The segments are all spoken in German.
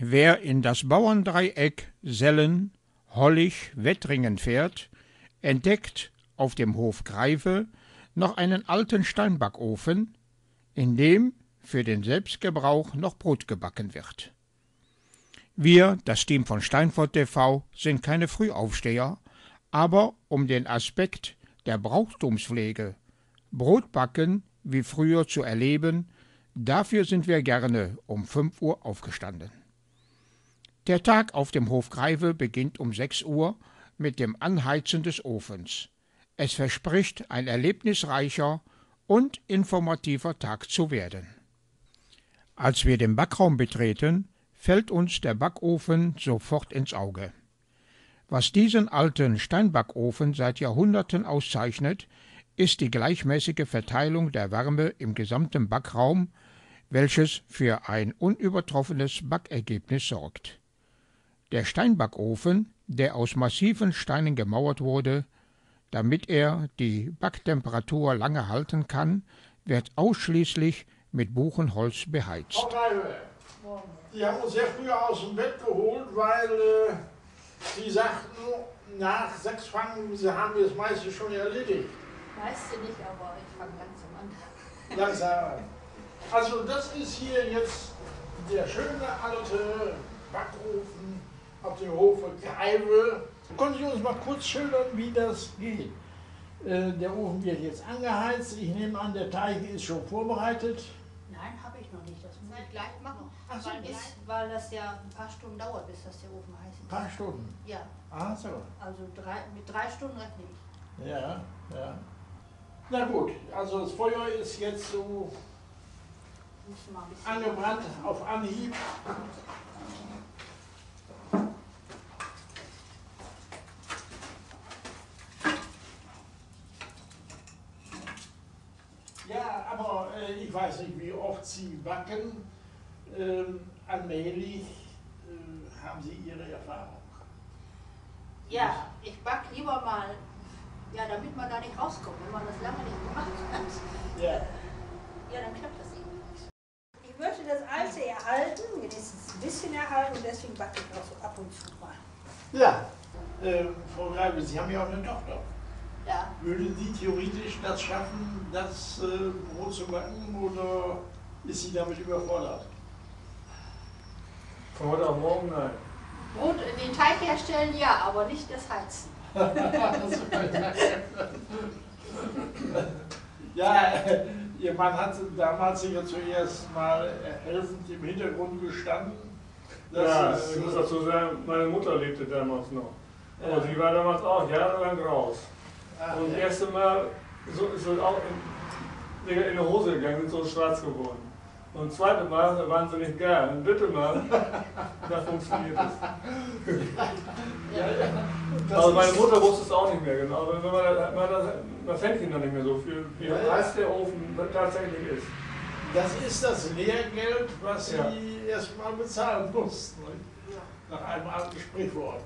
Wer in das Bauerndreieck Selle, Hollich, Wettringen fährt, entdeckt auf dem Hof Greive noch einen alten Steinbackofen, in dem für den Selbstgebrauch noch Brot gebacken wird. Wir, das Team von Steinfort TV, sind keine Frühaufsteher, aber um den Aspekt der Brauchtumspflege, Brotbacken wie früher zu erleben, dafür sind wir gerne um 5 Uhr aufgestanden. Der Tag auf dem Hof Greive beginnt um 6 Uhr mit dem Anheizen des Ofens. Es verspricht ein erlebnisreicher und informativer Tag zu werden. Als wir den Backraum betreten, fällt uns der Backofen sofort ins Auge. Was diesen alten Steinbackofen seit Jahrhunderten auszeichnet, ist die gleichmäßige Verteilung der Wärme im gesamten Backraum, welches für ein unübertroffenes Backergebnis sorgt. Der Steinbackofen, der aus massiven Steinen gemauert wurde, damit er die Backtemperatur lange halten kann, wird ausschließlich mit Buchenholz beheizt. Frau Greive, die haben uns sehr früh aus dem Bett geholt, weil sie sagten, nach 6 fangen haben wir das meiste schon erledigt. Meiste nicht, aber ich fange langsam an. Langsam an. Also das ist hier jetzt der schöne alte Backofen auf dem Hofe Greive. Können Sie uns mal kurz schildern, wie das geht? Der Ofen wird jetzt angeheizt. Ich nehme an, der Teig ist schon vorbereitet. Nein, habe ich noch nicht. Das muss ich gleich machen. Ach so, weil das ja ein paar Stunden dauert, bis das der Ofen heiß ist. Ein paar Stunden? Ja. Ach so. Also mit 3 Stunden rechne ich. Ja, ja. Na gut, also das Feuer ist jetzt so angebrannt auf Anhieb. Ja, aber ich weiß nicht, wie oft Sie backen. Allmählich haben Sie Ihre Erfahrung. Ja, ich backe lieber mal, ja, damit man da nicht rauskommt, wenn man das lange nicht gemacht hat. Ja. Ja, dann klappt das eben nicht. Ich möchte das Alte erhalten, wenigstens ein bisschen erhalten, und deswegen backe ich auch so ab und zu mal. Ja, Frau Greive, Sie haben ja auch eine Tochter. Ja. Würde sie theoretisch das schaffen, das Brot zu backen, oder ist sie damit überfordert? Von heute auf morgen, nein. Brot, den Teig herstellen, ja, aber nicht das Heizen. Ja, Ihr Mann hat damals ja zuerst mal helfend im Hintergrund gestanden. Ja, ich muss dazu sagen, meine Mutter lebte damals noch. Aber sie war damals auch jahrelang raus. Und das erste Mal ist sie auch in die Hose gegangen, sind so schwarz geworden. Und das zweite Mal waren sie nicht gern. Ein dritte Mal, da funktioniert es. Also meine Mutter wusste es auch nicht mehr genau. Man fängt ihn dann nicht mehr so viel, wie heiß der Ofen tatsächlich ist. Das ist das Lehrgeld, was Sie erstmal bezahlen mussten. Nach einem alten Sprichwort.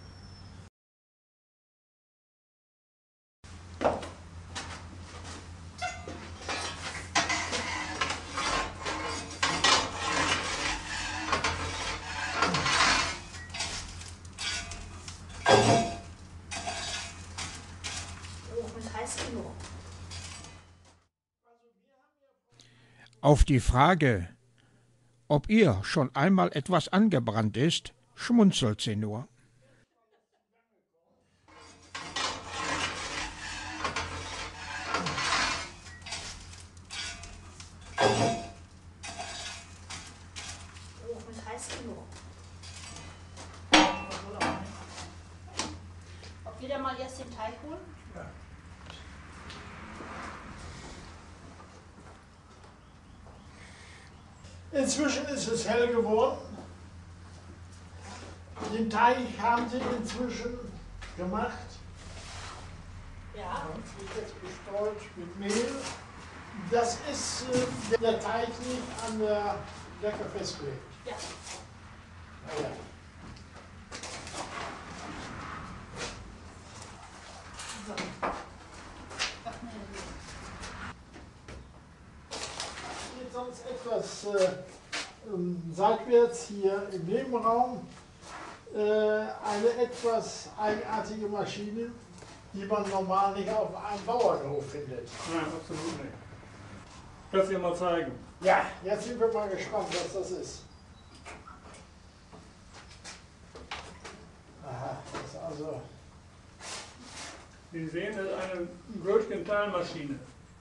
Auf die Frage, ob ihr schon einmal etwas angebrannt ist, schmunzelt sie nur. Der Ofen ist heiß genug. Ob wir da mal erst den Teig holen? Ja. Inzwischen ist es hell geworden. Den Teig haben Sie inzwischen gemacht. Ja. Wird jetzt bestreut mit Mehl. Das ist der Teig nicht an der Decke festgelegt. Ja. Ja. So. Ach, nee. Geht sonst etwas seitwärts hier im Nebenraum eine etwas eigenartige Maschine, die man normal nicht auf einem Bauernhof findet. Nein, absolut nicht. Kannst du dir mal zeigen? Ja, jetzt sind wir mal gespannt, was das ist. Aha, das ist also. Sie sehen, das ist eine Brötchen-Teilmaschine.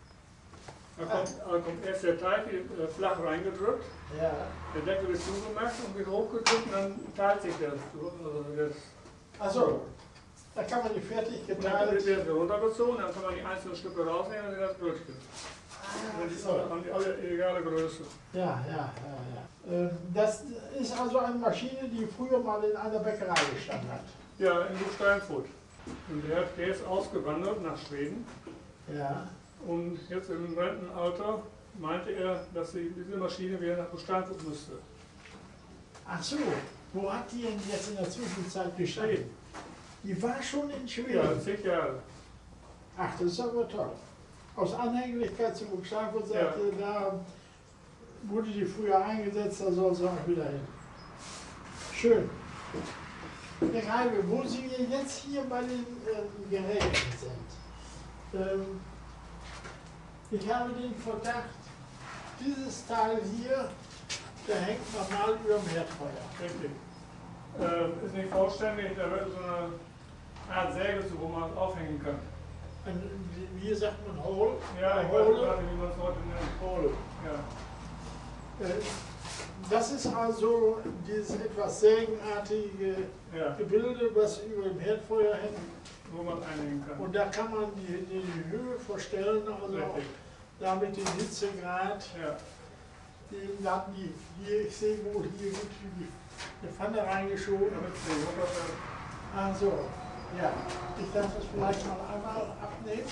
Da kommt erst der Teig flach reingedrückt, Ja. der Deckel ist zugemacht und wird hochgedrückt und dann teilt sich das. Also das Achso, da kann man die fertig und dann wird geteilt. das runtergezogen, dann kann man die einzelnen Stücke rausnehmen und dann das Brötchen. Dann haben die alle egale Größe. Ja. Das ist also eine Maschine, die früher mal in einer Bäckerei gestanden hat. Ja, in Steinfurt. Und der ist ausgewandert nach Schweden. Ja. Und jetzt im Rentenalter meinte er, dass diese Maschine wieder nach Steinfurt müsste. Ach so, wo hat die denn jetzt in der Zwischenzeit gestanden? Die war schon in Ja, Schweden. 10 Jahre. Ach, das ist aber toll. Aus Anhänglichkeit zu Burgsteinfurt sagte, da wurde die früher eingesetzt, da soll sie auch wieder hin. Schön. Herr Reibe, wo Sie jetzt hier bei den Geräten sind, ich habe den Verdacht, dieses Teil hier, da hängt normal über dem Herdfeuer. Richtig. Ist nicht vollständig, da wird so eine Art Säge zu, wo man es aufhängen kann. Wie sagt man Hole? Ja, ich weiß gar nicht, wie man es heute nennt. Hole. Ja. Das ist also dieses etwas sägenartige Ja, Gebilde, was über dem Herdfeuer hängt. wo man es einhängen kann. Und da kann man die Höhe verstellen, also auch Richtig. damit den Hitzegrad, Ja. den hatten die hier, ich sehe wohl, hier wird die Pfanne reingeschoben. Damit es nicht runterfällt. Also, ja, ich darf das vielleicht mal einmal abnehmen.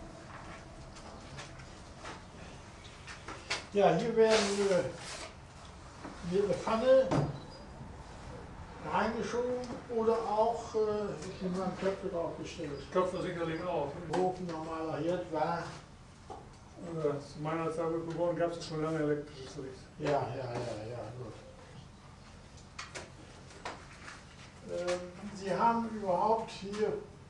Ja, hier werden eine Pfanne reingeschoben oder auch hier waren Töpfe draufgestellt. Köpfe sicherlich auch. Ofen, normaler Herd war. Zu meiner Zeit, wo ich geboren, gab es schon lange elektrisches Licht. Ja, gut. Sie haben überhaupt hier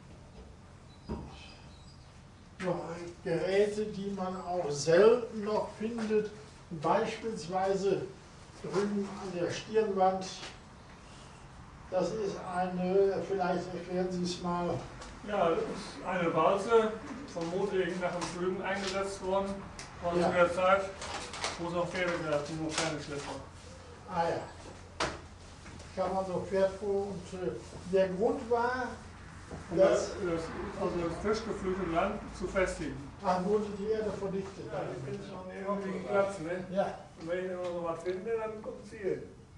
noch Geräte, die man auch selten noch findet, beispielsweise drüben an der Stirnwand. Das ist eine, vielleicht erklären Sie es mal. Ja, das ist eine Walze, vermutlich nach dem Flügen eingesetzt worden, aus Ja. der Zeit, wo es noch Pferde gab, und noch keine Schlepper. Ah ja. Kann man so fährt vor und der Grund war, Um dass also das frisch geflügelte Land zu festigen. wurde die Erde verdichtet. Ja, ich bin schon irgendwie Platz, ne? Ja. Und wenn ich immer so was finde, dann kommt es hier.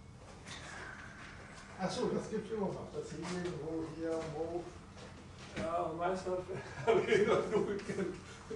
Achso, das gibt es immer noch. Das hier irgendwo hier am Hof. Ja, und meistens habe ich noch durchgehend.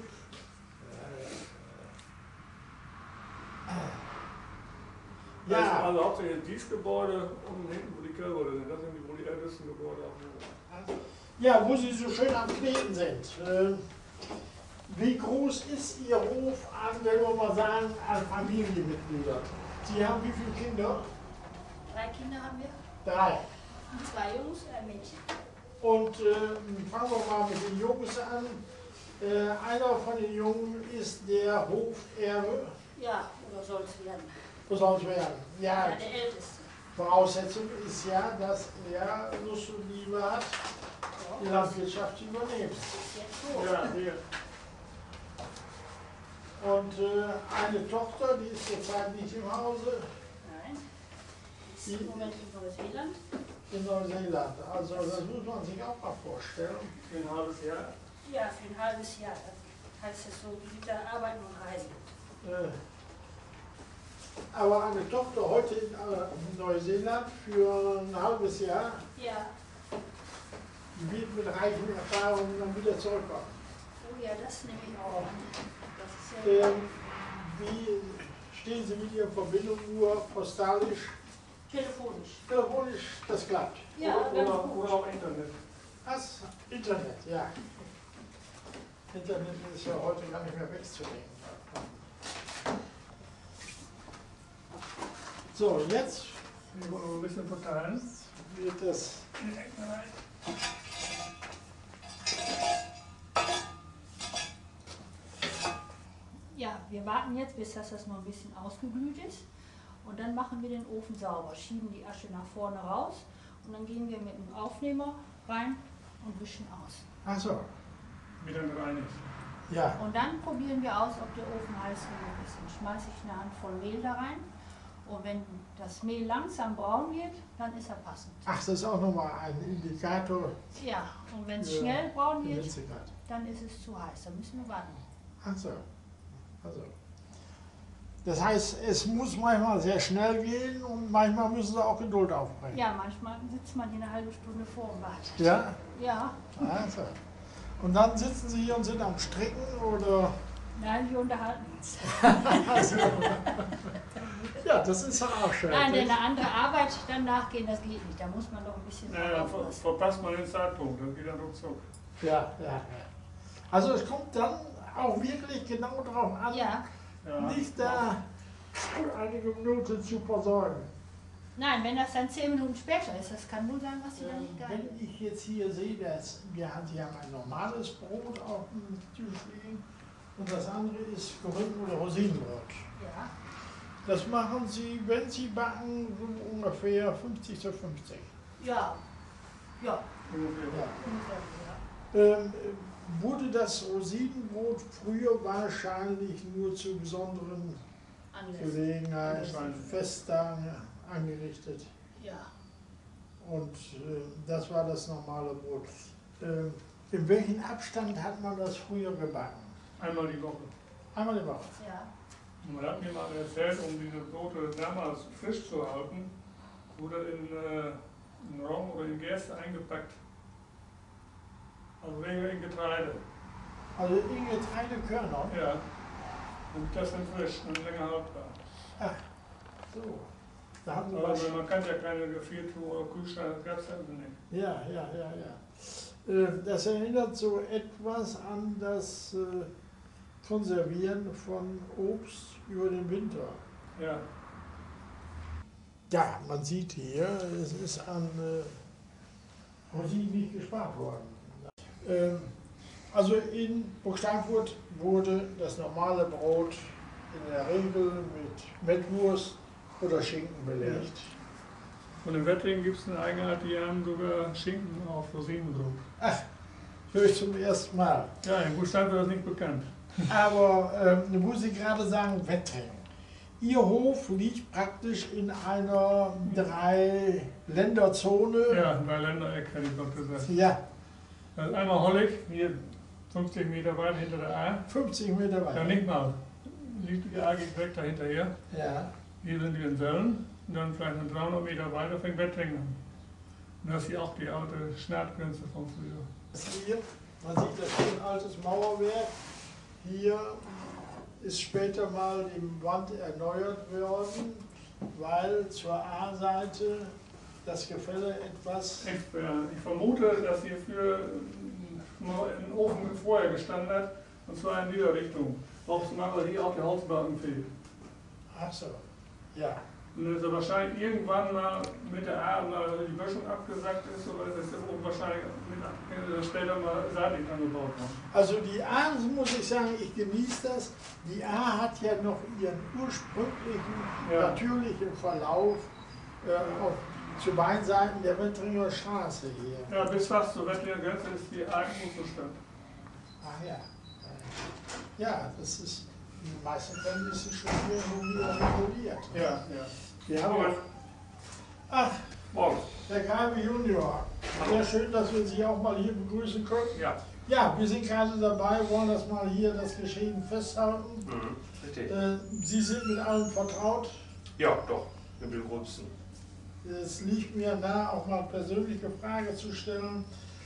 Ja. Also hauptsächlich dieses Gebäude und hinten, wo die Kälber sind. Das sind die, wo die ältesten Gebäude auf dem Hof. Ja, wo Sie so schön am Kneten sind. Wie groß ist Ihr Hof an, wenn wir mal sagen, an Familienmitgliedern? Sie haben wie viele Kinder? 3 Kinder haben wir, 3. 2 Jungs, ein Mädchen. Und fangen wir mal mit den Jungs an. Einer von den Jungen ist der Hoferbe. Ja, oder soll es werden? Wo soll es werden? Ja, Ja, der Älteste. Voraussetzung ist ja, dass er Lust und Liebe hat, die Landwirtschaft zu übernehmen. Jetzt so. Ja, hier. Und eine Tochter, die ist zurzeit nicht im Hause, Nein. Ist im Moment in Neuseeland. in Neuseeland. Also das muss man sich auch mal vorstellen. Für ein halbes Jahr. Ja, für ein halbes Jahr. Das heißt es so, die da arbeiten und reisen. Aber eine Tochter heute in Neuseeland für ein halbes Jahr Ja, wird mit reichen Erfahrungen dann wieder zurückkommen. oh ja, das nehme ich auch an. Das ist ja Wie stehen Sie mit Ihrer Verbindung nur postalisch? telefonisch. Telefonisch, das klappt. Ja, ganz oder gut. auch Internet. Das Internet, ja. Internet ist ja heute gar nicht mehr wegzudenken. So, jetzt Hier wollen wir ein bisschen verteilen. wird das. Ja, wir warten jetzt, bis das noch ein bisschen ausgeglüht ist. Und dann machen wir den Ofen sauber, schieben die Asche nach vorne raus und dann gehen wir mit dem Aufnehmer rein und wischen aus. Ach so, Wie dann rein ist. ja. Und dann probieren wir aus, ob der Ofen heiß genug ist. Dann schmeiße ich eine Handvoll Mehl da rein. Und wenn das Mehl langsam braun wird, dann ist er passend. Ach, das ist auch nochmal ein Indikator. Ja, und wenn es Ja, schnell braun wird, Hitzegrad. dann ist es zu heiß. Dann müssen wir warten. Ach so. Also. Das heißt, es muss manchmal sehr schnell gehen und manchmal müssen sie auch Geduld aufbringen. Ja, manchmal sitzt man hier eine halbe Stunde vor und wartet. Ja? Ja, Also. Und dann sitzen sie hier und sind am Stricken oder. nein, wir unterhalten uns. Also. Ja, das ist ja auch schön. Nein, denn eine andere Arbeit dann nachgehen, das geht nicht. Da muss man doch ein bisschen Ja, aufpassen. verpasst man den Zeitpunkt, dann geht er ruckzuck. Ja, ja, ja. Also es kommt dann auch wirklich genau darauf an, Ja, Ja. nicht da einige Minuten zu versorgen. nein, wenn das dann 10 Minuten später ist, das kann nur sein, was sie dann nicht geil Wenn ich jetzt hier sehe, dass sie haben ein normales Brot auf dem Tisch liegen und das andere ist Gerücken- oder Rosinenbrot. Ja, Das machen sie, wenn sie backen, so ungefähr 50 zu 50. ja, ja, Ungefähr. Ja. ungefähr, ja. Wurde das Rosinenbrot früher wahrscheinlich nur zu besonderen Anlässe. Gelegenheiten, Wahrscheinlich. Festtagen angerichtet? Ja. Und das war das normale Brot. In welchem Abstand hat man das früher gebacken? Einmal die Woche. Einmal die Woche. Ja, Und man hat mir mal erzählt, um diese Brote damals frisch zu halten, wurde in Rom oder in Gerste eingepackt. Also weniger in Getreide. Also in Getreidekörner. Ja. Und das dann frisch und länger haltbar. So. Da hatten wir was. Also man kann ja keine Gefriertruhe oder Kühlschrank, das gab es also nicht. Ja, ja, ja, ja. Das erinnert so etwas an das Konservieren von Obst über den Winter. Ja. Ja, man sieht hier, es ist an Rosinen nicht gespart worden. Also in Burgsteinfurt wurde das normale Brot in der Regel mit Mettwurst oder Schinken belegt. Und in Wettringen gibt es eine Eigenheit, die haben sogar Schinken auf Rosinen gedruckt. Ach, höre ich zum ersten Mal. Ja, in Buchstaben wird das nicht bekannt. Aber muss ich gerade sagen, Wettringen. Ihr Hof liegt praktisch in einer Drei-Länder-Zone. Ja, bei Ländereck hätte ich doch gesagt. Ja, Das ist einmal Hollig, hier 50 Meter weit hinter der A. 50 Meter Ja, weit. nicht mal. Liegt die A geht direkt dahinterher. Ja, Hier sind wir in Sölln. Und dann vielleicht noch 300 Meter weiter fängt Wettringen an. Und das ist hier auch die alte Schnattgrenze von früher. hier, man sieht das ist ein altes Mauerwerk. Hier ist später mal die Wand erneuert worden, weil zur A-Seite das Gefälle etwas. Ich vermute, dass hier für ein Ofen vorher gestanden hat, und zwar in dieser Richtung. Auch zumal weil hier auch der Holzbalken fehlt. Ach so, ja. Und dann ist er wahrscheinlich irgendwann mal mit der A mal die Böschung abgesackt ist, oder ist es oben wahrscheinlich später mal seitlich angebaut worden. Also die A, muss ich sagen, ich genieße das. Die A hat ja noch ihren ursprünglichen, Ja. natürlichen Verlauf zu beiden Seiten der Wettringer Straße hier. Ja, bis fast zur Wettlinger Grenze ist die A im Zustand. Ach ja. Ja, das ist, in den meisten Fällen ist es schon wieder reguliert. Ja, ja. Wir haben auch, ach, Morgen. der Greibe Junior. Sehr schön, dass wir Sie auch mal hier begrüßen können. Ja. Ja, wir sind gerade dabei, wollen das mal hier, das Geschehen festhalten. Richtig. Sie sind mit allem vertraut. Ja, doch, mit dem Gröbsten. Es liegt mir nahe, auch mal persönliche Frage zu stellen.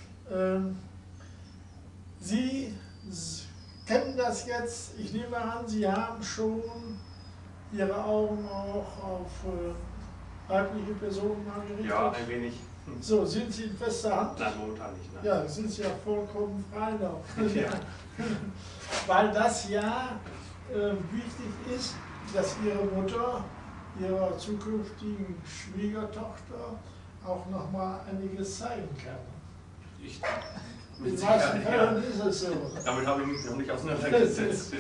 Sie kennen das jetzt, ich nehme an, Sie haben schon Ihre Augen auch auf weibliche Personen angerichtet. Ja, ein wenig. So, sind Sie in fester Hand? Nein, momentan nicht. Nein. Ja, sind Sie ja vollkommen frei noch. Ja. Weil das ja wichtig ist, dass Ihre Mutter Ihrer zukünftigen Schwiegertochter auch noch mal einiges zeigen kann. Ich, In mit den Sicherheit, meisten Fällen ist es so. Damit habe ich mich noch nicht auseinandergesetzt.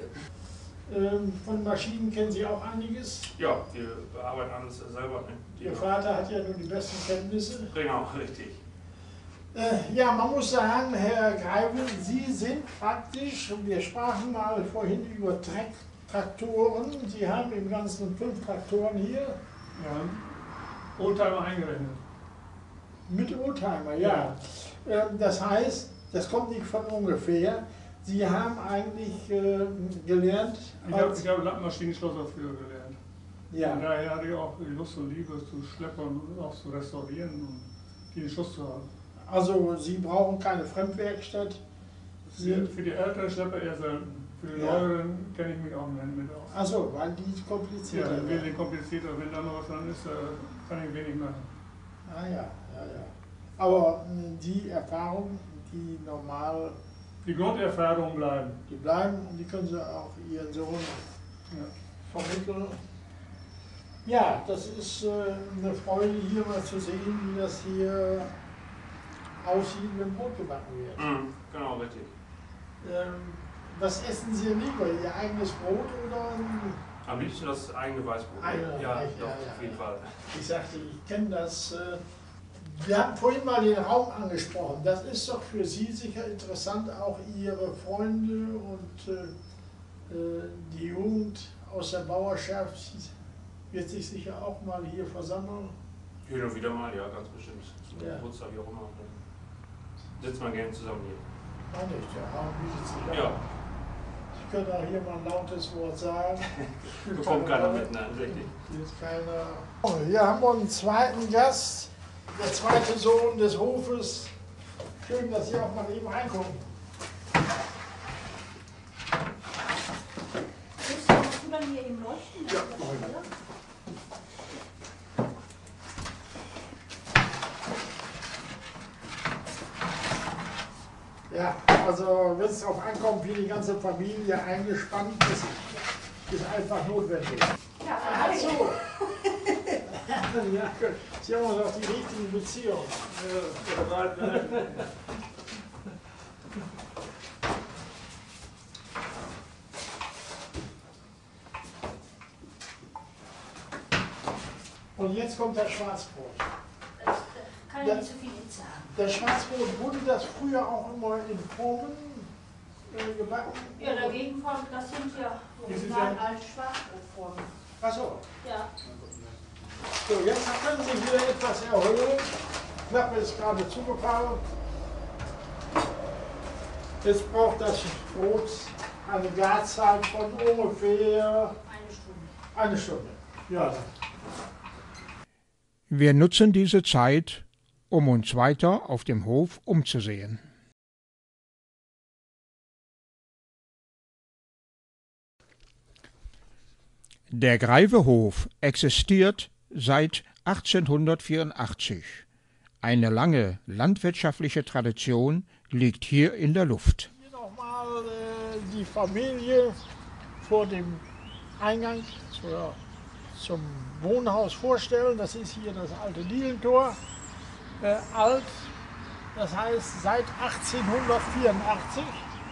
Von Maschinen kennen Sie auch einiges. Ja, wir bearbeiten alles selber. Ne? Ihr Vater hat ja nun die besten Kenntnisse. Genau, richtig. Ja, man muss sagen, Herr Greibel, Sie sind praktisch, wir sprachen mal vorhin über Traktoren. Sie haben im Ganzen 5 Traktoren hier. Ja. Oldtimer eingerechnet. Mit Oldtimer, ja. Das heißt, das kommt nicht von ungefähr. Sie haben eigentlich gelernt. Ich habe Landmaschinenschlosser früher gelernt. Ja. Und daher hatte ich auch die Lust und Liebe zu schleppern und auch zu restaurieren und den Schuss zu haben. Also Sie brauchen keine Fremdwerkstatt. Für die älteren Schlepper eher selten. Für die neueren kenne ich mich auch mit aus. Also, weil die komplizierter Ja, sind. wesentlich komplizierter. Wenn da noch was dran ist, kann ich wenig machen. Ah ja. Aber die Erfahrung, die normal, Die Grunderfahrungen bleiben. die bleiben und die können Sie auch Ihren Sohn Ja. vermitteln. Ja, das ist eine Freude, hier mal zu sehen, wie das hier aussieht, wenn Brot gebacken wird. Genau, richtig. Was essen Sie lieber, Ihr eigenes Brot oder? Am liebsten das eigene Weißbrot. Ja, doch, auf jeden Fall. Ich sagte, ich kenne das. Wir hatten vorhin mal den Raum angesprochen. Das ist doch für Sie sicher interessant, auch Ihre Freunde und die Jugend aus der Bauerschaft wird sich sicher auch mal hier versammeln. Hin und wieder mal, ja, ganz bestimmt. Zum Ja. Geburtstag, wie auch immer. Dann sitzt man gerne zusammen hier. Auch nicht, der Raum bietet sich an. Ja, Ich könnte auch hier mal ein lautes Wort sagen. bekommt keiner mit, nein, richtig. Hier ist keiner. Oh, hier haben wir einen zweiten Gast, der zweite Sohn des Hofes. Schön, dass Sie auch mal eben reinkommen. Musst du dann hier eben leuchten? Ja. Ja, also wenn es darauf ankommt, wie die ganze Familie eingespannt ist, ist einfach notwendig. Ja, Ach so. Ja, Sie haben doch die richtigen Beziehungen. Und jetzt kommt das Schwarzbrot. Das kann ich nicht so viel jetzt sagen. Das Schwarzbrot, wurde das früher auch immer in Formen gebacken? Ja, dagegen von, das sind ja original alte Schwarzbrotformen. Achso. Ja. So, jetzt können Sie wieder etwas erhöhen. Klappe ist gerade zugefallen. Jetzt braucht das Brot eine Garzeit von ungefähr Eine Stunde. eine Stunde. Ja. Wir nutzen diese Zeit, um uns weiter auf dem Hof umzusehen. Der Greivehof existiert seit 1884. Eine lange landwirtschaftliche Tradition liegt hier in der Luft. Hier nochmal die Familie vor dem Eingang zum Wohnhaus vorstellen. Das ist hier das alte Dielentor. Alt, das heißt seit 1884.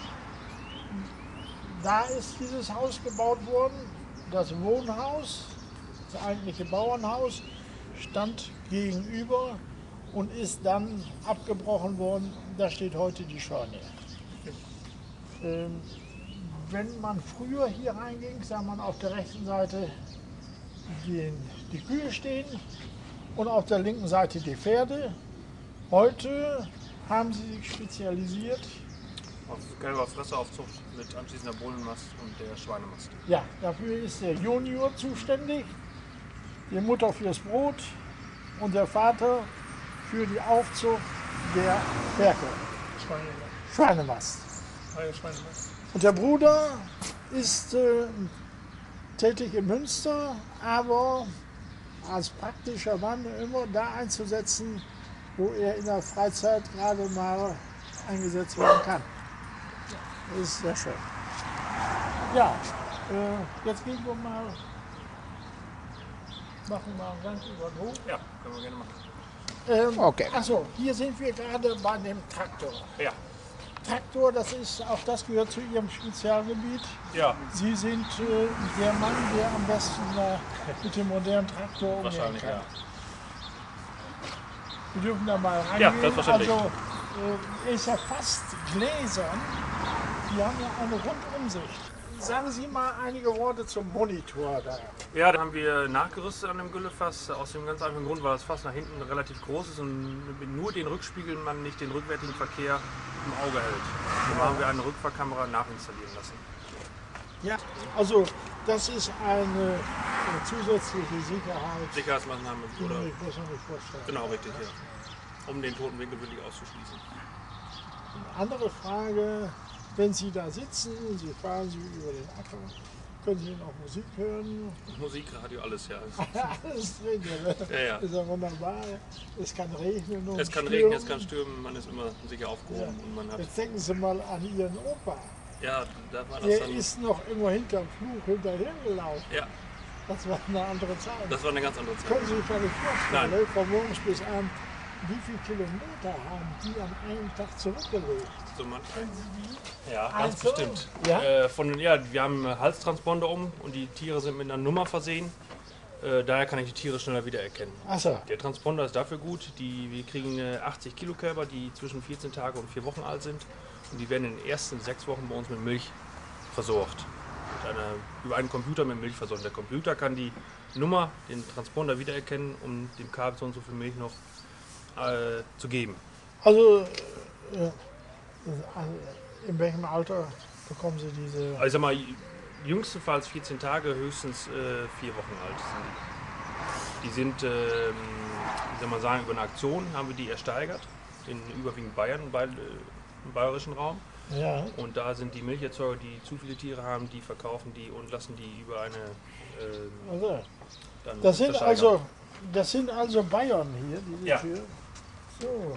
Da ist dieses Haus gebaut worden. Das Wohnhaus, das eigentliche Bauernhaus, stand gegenüber und ist dann abgebrochen worden. Da steht heute die Scheune. Wenn man früher hier reinging, sah man auf der rechten Seite die Kühe stehen und auf der linken Seite die Pferde. Heute haben sie sich spezialisiert. Auf gelber Fresseraufzucht mit anschließender Bohnenmast und der Schweinemast. Ja, dafür ist der Junior zuständig, die Mutter fürs Brot und der Vater für die Aufzucht der Ferkel. Schweinemast. Und der Bruder ist tätig in Münster, aber als praktischer Mann immer da einzusetzen, wo er in der Freizeit gerade mal eingesetzt werden kann. Das ist sehr schön. Ja, jetzt gehen wir mal machen mal ganz über den Hof. Ja, können wir gerne machen. Okay. Achso, hier sind wir gerade bei dem Traktor. Ja. Traktor, auch das gehört zu Ihrem Spezialgebiet. Ja, Sie sind der Mann, der am besten mit dem modernen Traktor umgehen wahrscheinlich, kann. ja. Wir dürfen da mal reingehen. Ja, selbstverständlich. Also, er ist ja fast gläsern. Die haben ja eine Rundumsicht. Sagen Sie mal einige Worte zum Monitor da. Ja, da haben wir nachgerüstet an dem Güllefass, aus dem ganz einfachen Grund, weil das Fass nach hinten relativ groß ist und mit nur den Rückspiegel man nicht den rückwärtigen Verkehr im Auge hält. Da haben wir eine Rückfahrkamera nachinstallieren lassen. Ja, also das ist eine zusätzliche Sicherheit. Sicherheitsmaßnahme Die oder ich muss mir nicht vorstellen. genau richtig, ja. Um den toten Winkel wirklich auszuschließen. Andere Frage, wenn Sie da sitzen, Sie fahren Sie über den Acker, können Sie noch Musik hören? Musik, Radio, alles, ja. Alles drin, ne? Ja, ja. Ist ja wunderbar. Es kann regnen und Es kann stürmen. regnen, es kann stürmen, man ist immer sicher aufgehoben Ja. und man hat. Jetzt denken Sie mal an Ihren Opa. Ja, da war das Der dann. ist noch immer hinterm Fluch hinterhergelaufen. Ja, Das war eine andere Zeit. das war eine ganz andere Zeit. Können Sie sich gar nicht vorstellen, Nein. ne? Von morgens bis abends, wie viele Kilometer haben die an einem Tag zurückgelegt? So man, Kennen Sie die? ja, ganz Also, bestimmt. ja? Wir haben Halstransponder und die Tiere sind mit einer Nummer versehen. Daher kann ich die Tiere schneller wiedererkennen. Achso, Der Transponder ist dafür gut. Wir kriegen 80 Kilo Kälber, die zwischen 14 Tage und 4 Wochen alt sind. Und die werden in den ersten 6 Wochen bei uns mit Milch versorgt. Über einen Computer mit Milch versorgt. Der Computer kann die Nummer, den Transponder wiedererkennen, um dem Kalb so und so viel Milch noch zu geben. also in welchem Alter bekommen Sie diese? Also ich sag mal, jüngstenfalls 14 Tage, höchstens 4 Wochen alt sind die. Die sind, wie soll man sagen, über eine Aktion haben wir die ersteigert, in überwiegend Bayern, im bayerischen Raum. Ja, Und da sind die Milcherzeuger, die zu viele Tiere haben, die verkaufen die und lassen die über eine also, dann das sind also Bayern hier, diese Ja. Tür. So.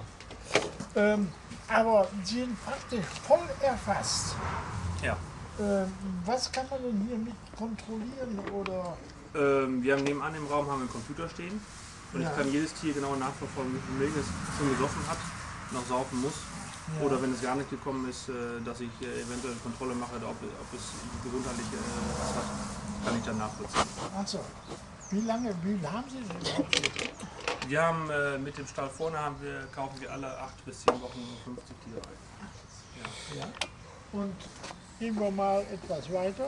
Aber sie sind praktisch voll erfasst. Ja. Was kann man denn hier mit kontrollieren oder? Wir haben nebenan im Raum haben wir einen Computer stehen und Ja. ich kann jedes Tier genau nachverfolgen, wie viel Milch es schon gesoffen hat, noch saufen muss. Ja. Oder wenn es gar nicht gekommen ist, dass ich eventuell eine Kontrolle mache, ob es gesundheitlich was hat, kann ich dann nachvollziehen. Achso. Wie haben Sie denn überhaupt? Wir haben mit dem Stall vorne kaufen wir alle 8 bis 10 Wochen 50 Tiere ein. Ja. Und gehen wir mal etwas weiter.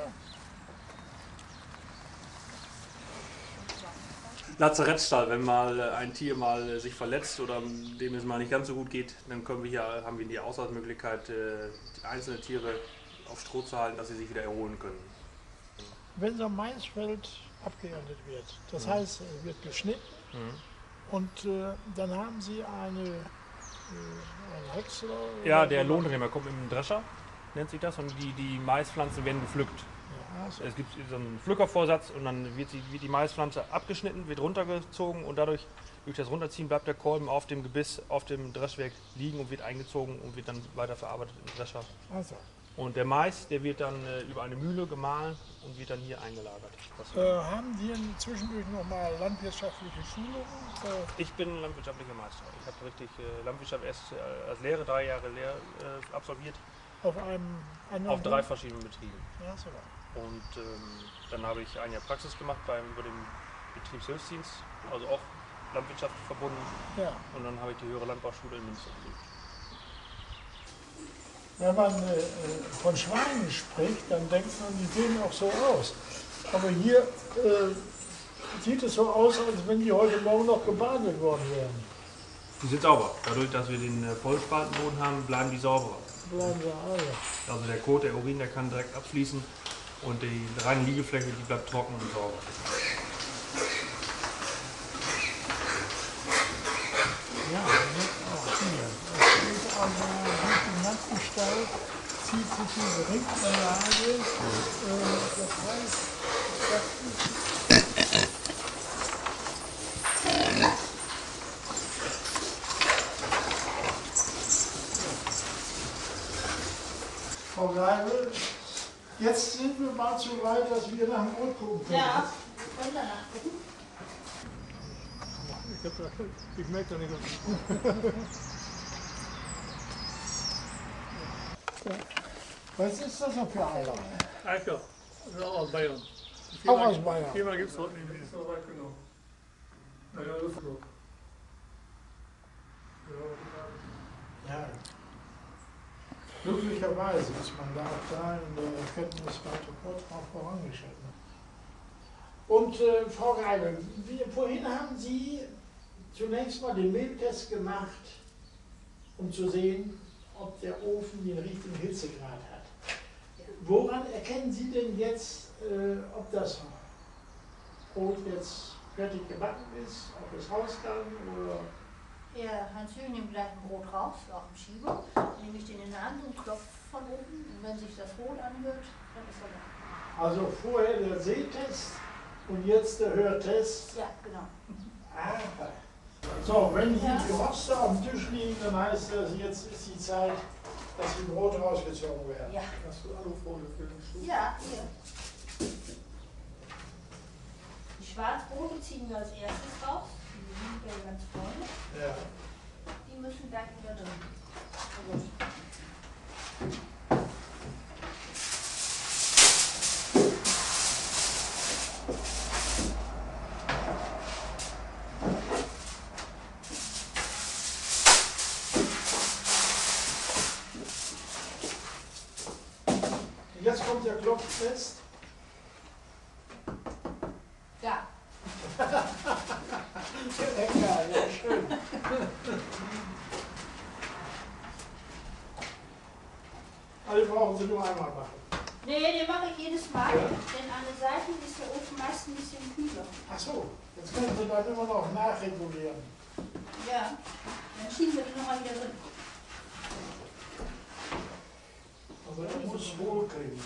Lazarettstall, wenn mal ein Tier mal sich verletzt oder dem es mal nicht ganz so gut geht, dann haben wir die Auswahlmöglichkeit, die einzelnen Tiere auf Stroh zu halten, dass sie sich wieder erholen können. Wenn so ein Maisfeld abgeerntet wird, das heißt, es wird geschnitten und dann haben Sie einen Häcksler? Ja, oder- der Lohnträger kommt mit dem Drescher, nennt sich das, und die Maispflanzen werden gepflückt. Ja, also, Es gibt so einen Pflückervorsatz und dann wird die Maispflanze abgeschnitten, wird runtergezogen und durch das Runterziehen bleibt der Kolben auf dem Gebiss, auf dem Dreschwerk liegen und wird eingezogen und wird dann weiterverarbeitet im Drescher. also. Und der Mais, der wird dann über eine Mühle gemahlen und wird dann hier eingelagert. Haben Sie zwischendurch noch mal landwirtschaftliche Schulungen? Ich bin landwirtschaftlicher Meister. Ich habe richtig Landwirtschaft erst als Lehre 3 Jahre absolviert, Auf einem anderen auf 3 verschiedenen Betrieben. Ja, so. Und dann habe ich ein Jahr Praxis gemacht über den Betriebshilfsdienst, also auch Landwirtschaft verbunden. Ja. Und dann habe ich die höhere Landbauschule in Münster besucht. Wenn man von Schweinen spricht, dann denkt man, die sehen auch so aus. Aber hier sieht es so aus, als wenn die heute Morgen noch gebadet worden wären. Die sind sauber. Dadurch, dass wir den Vollspaltenboden haben, bleiben die sauberer. Bleiben sie alle. Also der Kot, der Urin, der kann direkt abfließen und die reine Liegefläche, die bleibt trocken und sauber. Ja, auch hier. Es geht also durch den ganzen Stall, zieht sich diese Ringanlage. Das heißt, das ist Frau Greibel, jetzt sind wir mal so weit, dass wir nach dem Brot gucken können. Ja, wir können danach gucken. Ich merke da nicht. Was ist das noch für Eier? Eicher, das ist auch aus Bayern. Auch aus Bayern. Viermal gibt es heute nicht mehr. Ist noch weit genug. Naja, das ist so. Ja. Glücklicherweise ist man da auch da in der Erkenntnis weiter vorangeschritten. Und Frau Reibel, vorhin haben Sie zunächst mal den Mehltest gemacht, um zu sehen, ob der Ofen den richtigen Hitzegrad hat. Woran erkennen Sie denn jetzt, ob das Brot jetzt fertig gebacken ist, ob es raus kann oder... Ja, Hans-Jürgen nimmt gleich ein Brot raus, auf dem Schieber, nehme ich den in die Hand und klopfe von oben. Und wenn sich das rot anhört, dann ist er da. Also vorher der Sehtest und jetzt der Hörtest. Ja, genau. Ah. So, wenn die Roste auf dem Tisch liegen, dann heißt das, jetzt ist die Zeit, dass die Brote rausgezogen werden. Ja. Hast du Alufolie für den Schuh? Ja, hier. Die Schwarzbrote ziehen wir als erstes raus. Die liegen ja ganz vorne. Ja. Die müssen gleich wieder drin. Jetzt kommt der Klopftest. Ja. Lecker, ja, schön. Alle brauchen Sie nur einmal machen. Nee, den mache ich jedes Mal, denn an den Seiten ist der Ofen meist ein bisschen kühler. Ach so, jetzt können Sie dann immer noch nachregulieren. Ja, dann schieben wir die nochmal wieder drin. Also er muss wohl kriegen.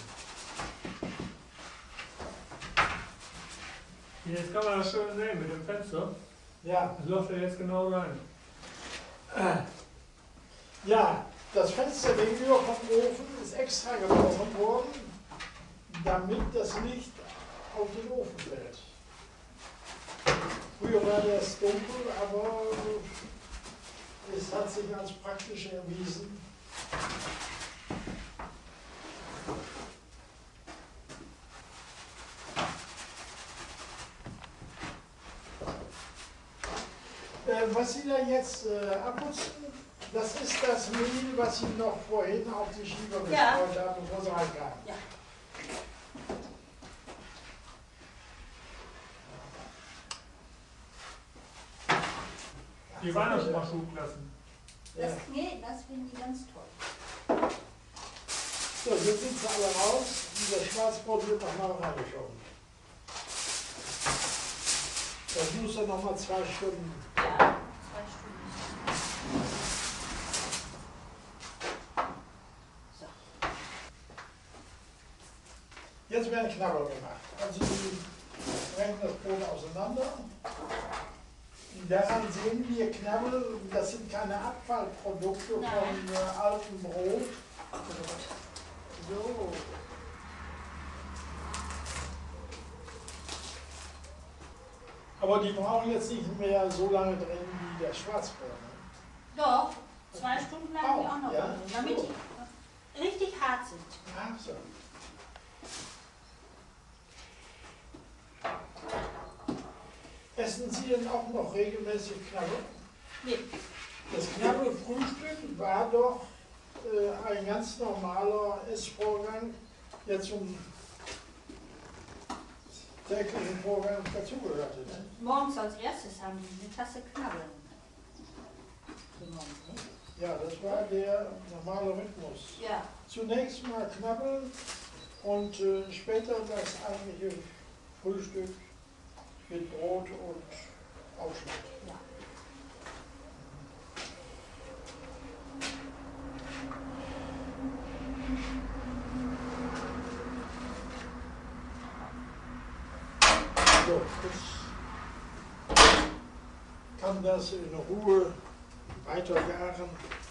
Jetzt kann man das schön sehen mit dem Fenster. Ja, Das läuft ja jetzt genau rein. ja, das Fenster gegenüber vom Ofen ist extra gebrochen worden, damit das Licht auf den Ofen fällt. Früher war das dunkel, aber es hat sich als praktisch erwiesen. Was Sie da jetzt abputzen, das ist das Mehl, was Sie noch vorhin auf die Schieber gestreut haben, bevor Sie reinkamen. Ja. Die Weihnachtsmachschub lassen. Ja. Das finden die ganz toll. So, jetzt sind sie alle raus. Dieser Schwarzbrot wird nochmal reingeschoben. Das muss dann nochmal 2 Stunden. Ja, 2 Stunden. So. Jetzt werden Knabber gemacht. Also Sie brechen das Brot auseinander. Daran sehen wir Knabbel, das sind keine Abfallprodukte von altem Brot. So. Aber die brauchen jetzt nicht mehr so lange drin wie der Schwarzbrot. Ne? Doch, 2 Stunden lang die auch noch Ja? drin, damit die richtig hart sind. Ach so. Essen Sie denn auch noch regelmäßig Knabbel? Nee. Das Knabbelfrühstück war doch ein ganz normaler Essvorgang, der zum täglichen Vorgang dazugehörte. Ne? Morgens als erstes haben die eine Tasse Knabbeln genommen. Nicht? Ja, das war der normale Rhythmus. Ja. Zunächst mal Knabbeln und später das eigentliche Frühstück mit Brot und Aufschnitt. Ja. So, jetzt kann das in Ruhe weitergaren.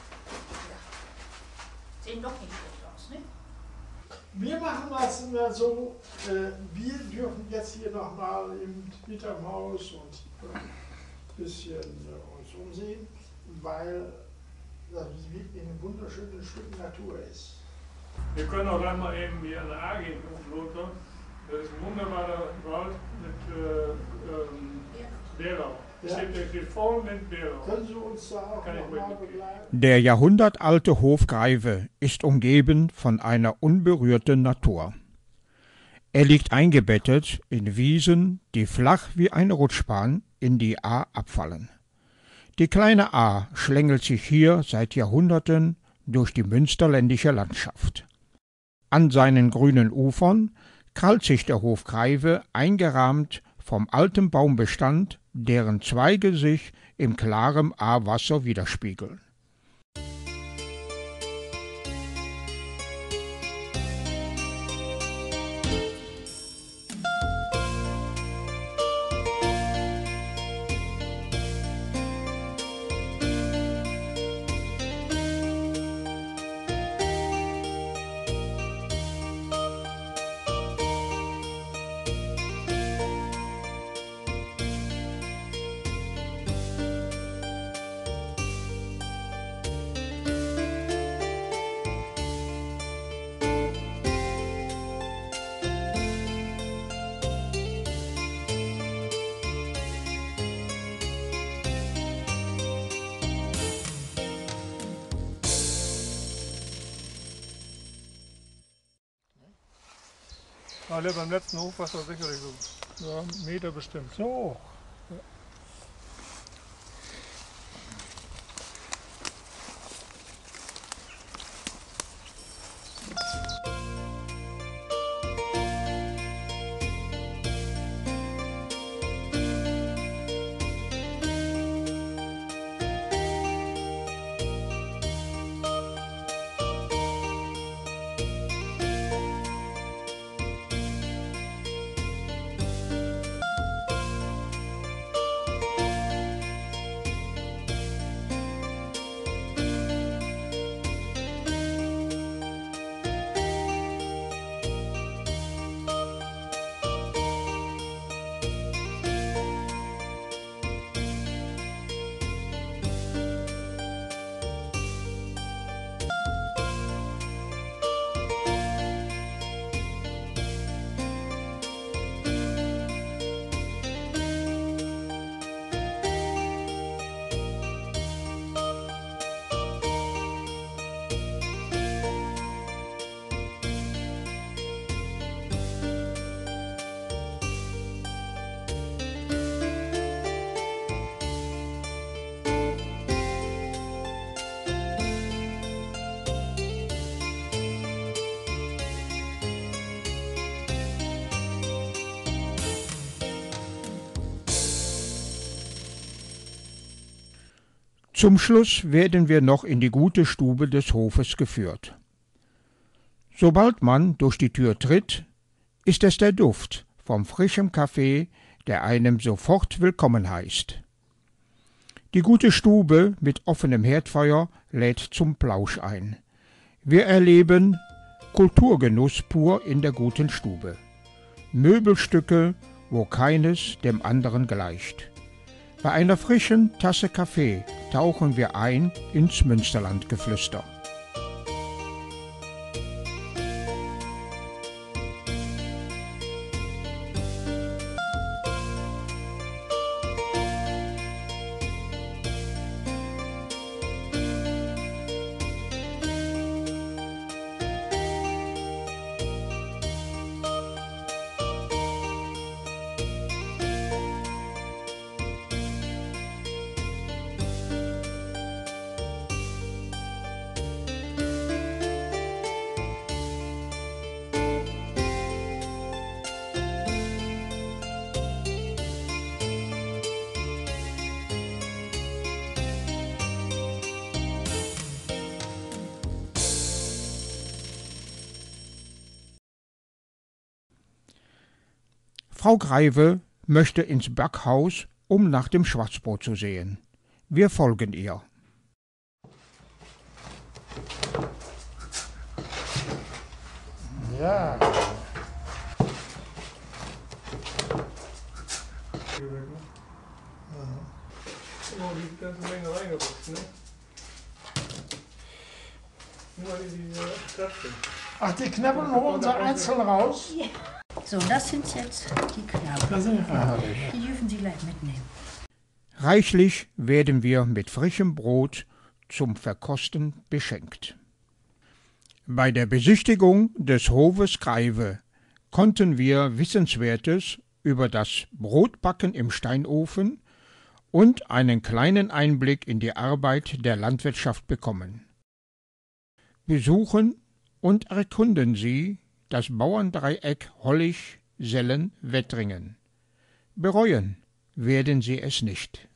Sehen doch nicht schlecht aus, ne? Wir machen das immer so, wir dürfen jetzt hier nochmal im Hinterm Haus und bisschen uns umsehen, weil das wirklich ein wunderschönes Stück Natur ist. Wir können auch gleich mal eben hier an der A gehen, Lothar. Das ist ein wunderbarer Wald mit Bärlauch. Der steht voll mit Bärlauch. Können Sie uns da auch nochmal begleiten? Der jahrhundertalte Hof Greive ist umgeben von einer unberührten Natur. Er liegt eingebettet in Wiesen, die flach wie eine Rutschbahn in die Ahr abfallen. Die kleine Ahr schlängelt sich hier seit Jahrhunderten durch die münsterländische Landschaft. An seinen grünen Ufern krallt sich der Hof Greive eingerahmt vom alten Baumbestand, deren Zweige sich im klaren Ahrwasser widerspiegeln. Alle beim letzten Hochwasser sicherlich so einen Meter bestimmt. So hoch. Zum Schluss werden wir noch in die gute Stube des Hofes geführt. Sobald man durch die Tür tritt, ist es der Duft vom frischem Kaffee, der einem sofort willkommen heißt. Die gute Stube mit offenem Herdfeuer lädt zum Plausch ein. Wir erleben Kulturgenuss pur in der guten Stube. Möbelstücke, wo keines dem anderen gleicht. Bei einer frischen Tasse Kaffee tauchen wir ein ins Münsterlandgeflüster. Frau Greive möchte ins Backhaus, um nach dem Schwarzbrot zu sehen. Wir folgen ihr. Ja. nur die ganze Menge reingerutscht, ne? Nur diese Köpfe. Ach, die Knabbeln holen sie einzeln raus? So, das sind jetzt die Knaben. Das sind Die dürfen Sie gleich mitnehmen. Reichlich werden wir mit frischem Brot zum Verkosten beschenkt. Bei der Besichtigung des Hofes Greive konnten wir Wissenswertes über das Brotbacken im Steinofen und einen kleinen Einblick in die Arbeit der Landwirtschaft bekommen. Besuchen und erkunden Sie das Bauerndreieck Hollich-Sellen-Wettringen. Bereuen werden Sie es nicht.